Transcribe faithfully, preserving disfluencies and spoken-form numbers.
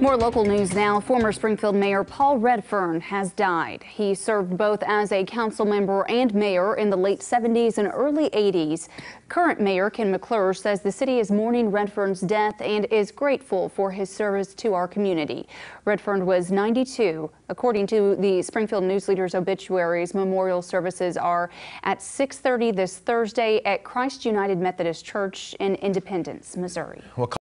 More local news now. Former Springfield Mayor Paul Redfearn has died. He served both as a council member and mayor in the late seventies and early eighties. Current Mayor Ken McClure says the city is mourning Redfearn's death and is grateful for his service to our community. Redfearn was ninety-two. According to the Springfield News Leader's obituaries, memorial services are at six thirty this Thursday at Christ United Methodist Church in Independence, Missouri. Well,